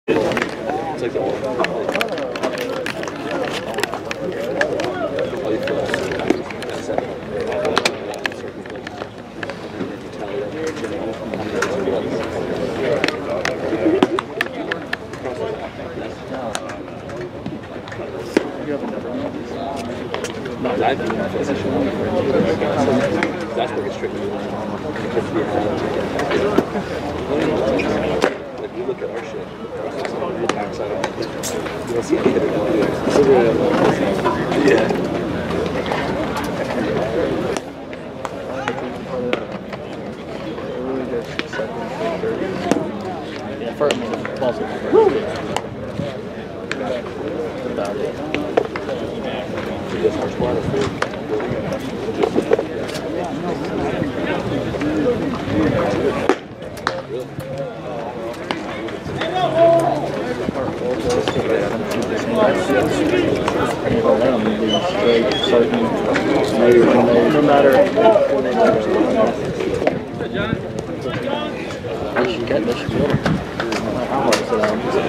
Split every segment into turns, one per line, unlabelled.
It's like the old that's where it's tricky. Like we look at our shit, the backside of it. You don't see any hit it. Yeah.
Yeah, first ball's about it. No matter they should get this good. How much is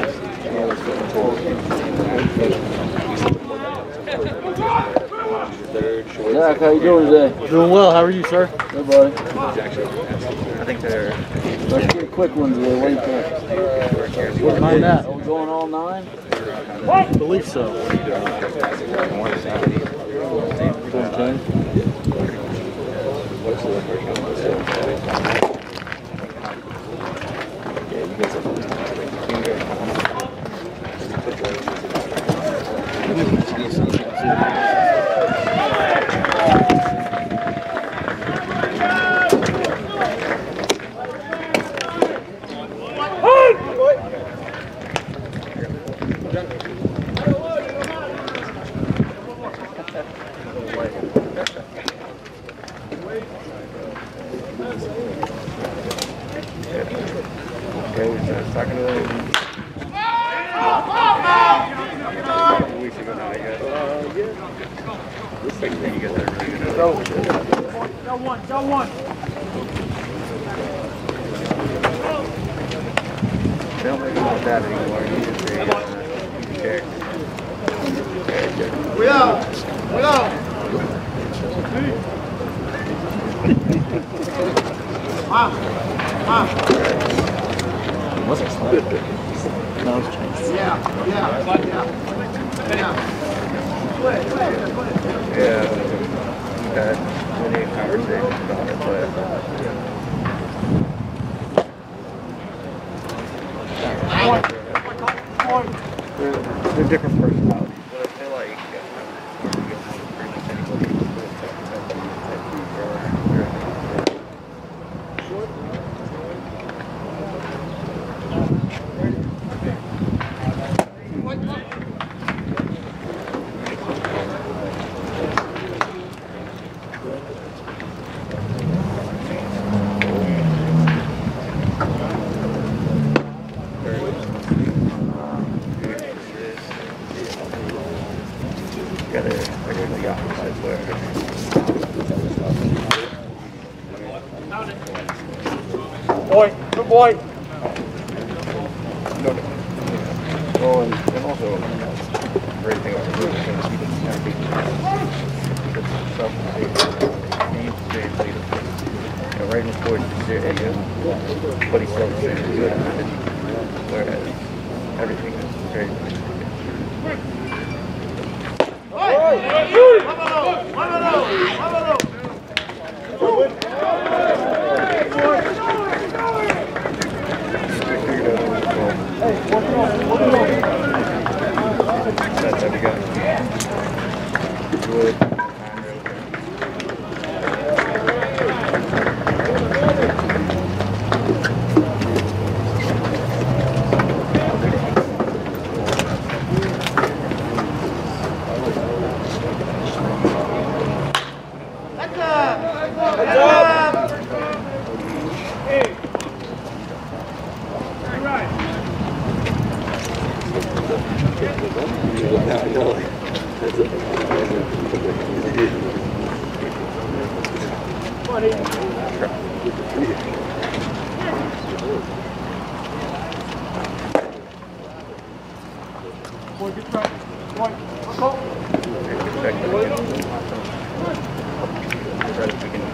Zach, how you doing today?
Doing well. How are you, sir?
Good, buddy.
I think they're.
Let's get a quick one today. What do you think?
What behind that?
Are we going all 9?
I believe so.
14. What's it like? No, it's changed.
Yeah. We've had many conversations about it, but they're different personalities. But I feel like
Boy, good boy.
well, and also great thing about Bruce is he doesn't have to right in the court, but he's still good. Whereas everything is very that's every guy. Wood.
Boy, get back. Boy, let's go.
Right at the beginning.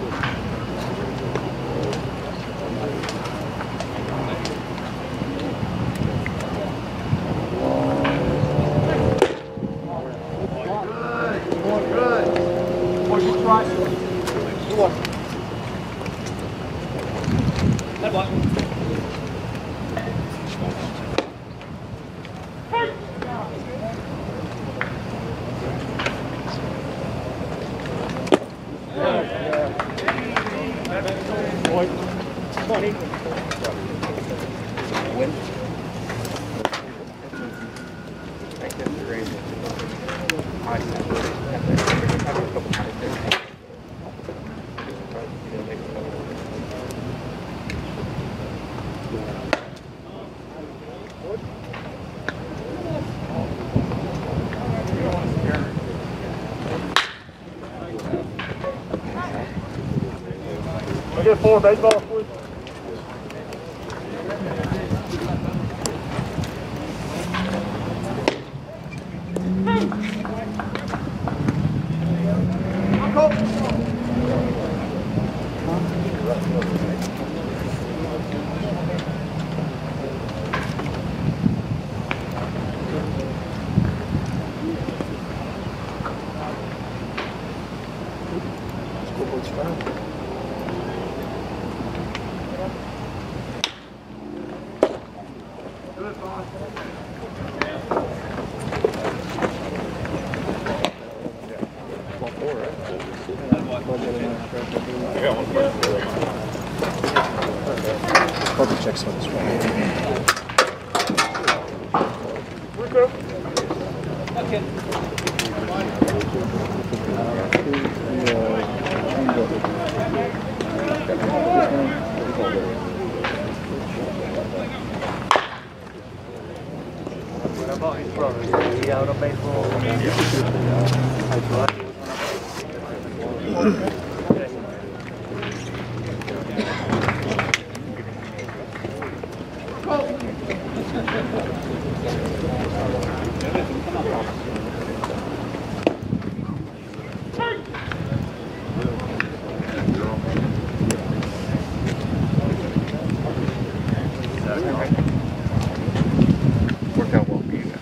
Boy, get right. Good one. That one.
Winn. I guess the range is high.
I get 4 baseball, please.
Probably check some of this one.
What about his brother? Is he out of baseball? Worked out well for you guys.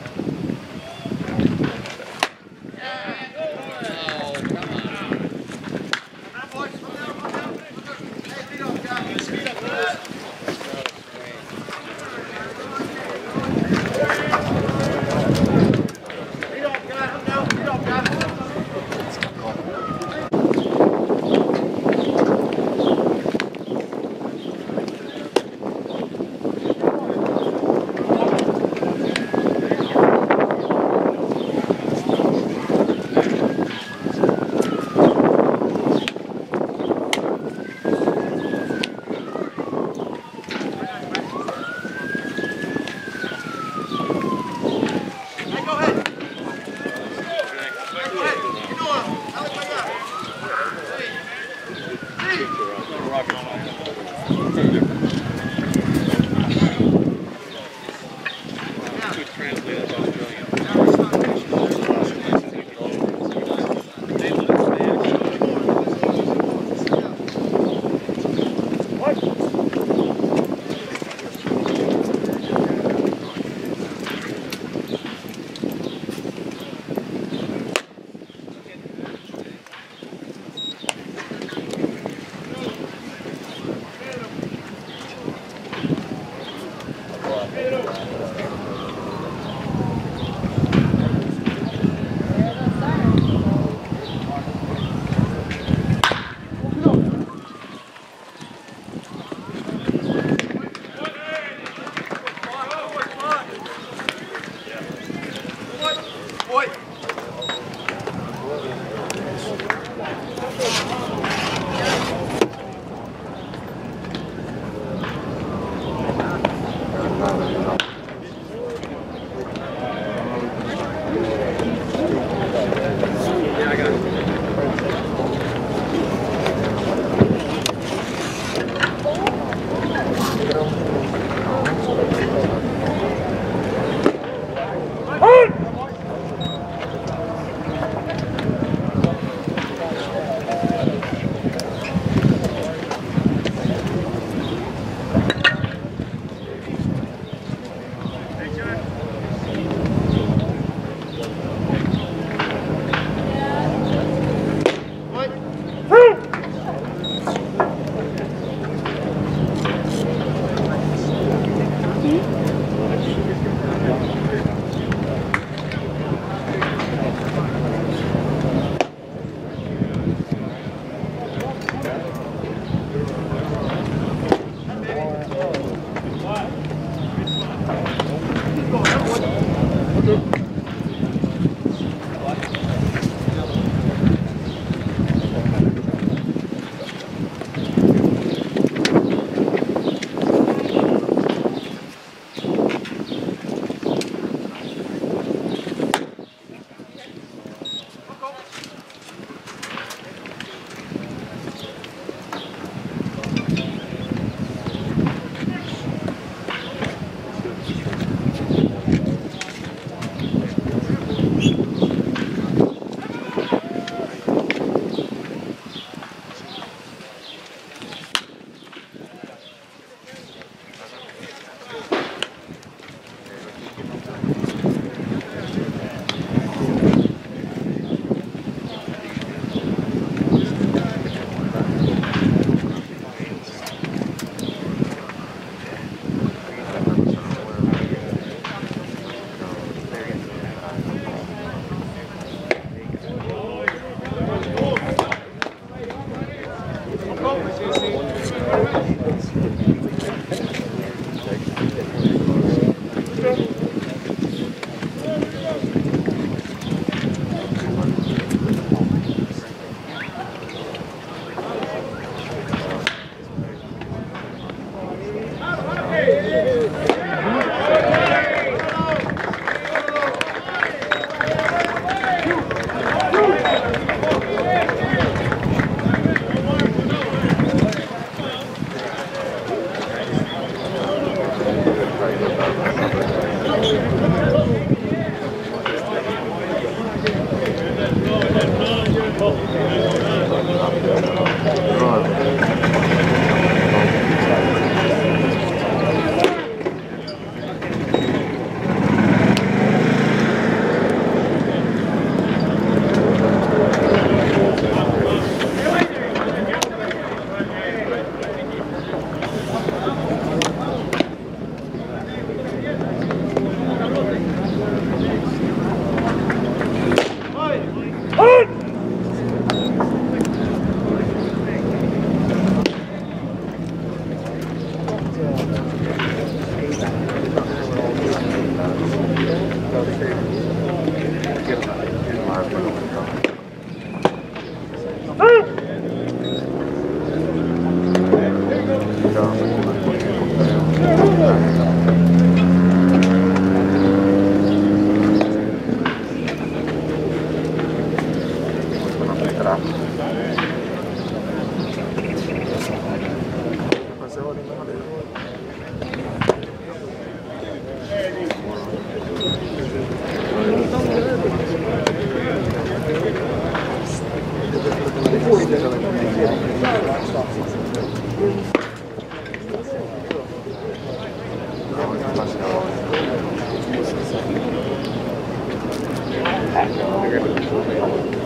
Pack.